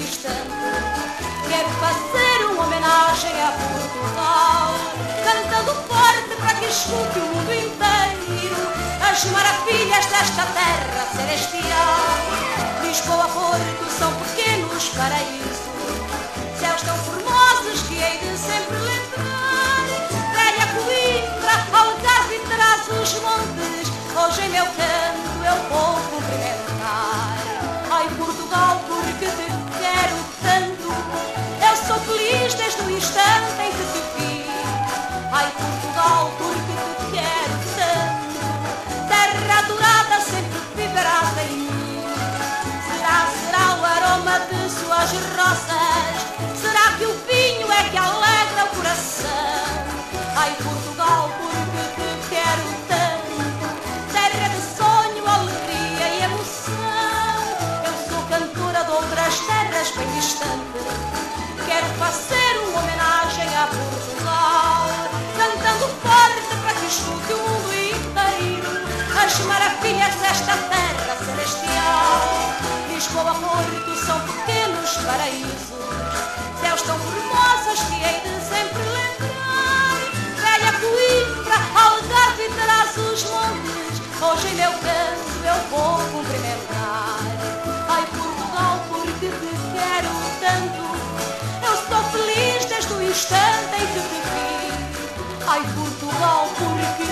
instante. Quero fazer uma homenagem a Portugal, cantando forte para que escute o mundo inteiro as maravilhas desta terra celestial. Lisboa, Porto são pequenos paraísos, céus tão formosos que hei de sempre lembrar. Velha Coimbra, Algarve e Trás-os-Montes, hoje em meu canto eu vou cumprimentar. Ai Portugal, porque te quero tanto, eu sou feliz desde o instante em que te vi. Ai Portugal, porque te quero tanto, terra adorada sempre viverás em mim. Será o aroma de suas rosas, será que o vinho é que alegra o coração? Ai Portugal, porque te quero tanto, terra de sonho, alegria e emoção. Eu sou cantora de outras terras bem distantes, quero fazer uma homenagem a Portugal, cantando forte para que escute o mundo inteiro as maravilhas desta terra celestial. Lisboa, Porto são pequenos paraísos, céus tão formosos que hei de sempre lembrar. Velha Coimbra, Algarve e Trás-os-Montes, hoje em meu canto eu vou cumprimentar. Ai Portugal, porque te quero tanto, eu estou feliz desde o instante em que te vi. Ai Portugal, porque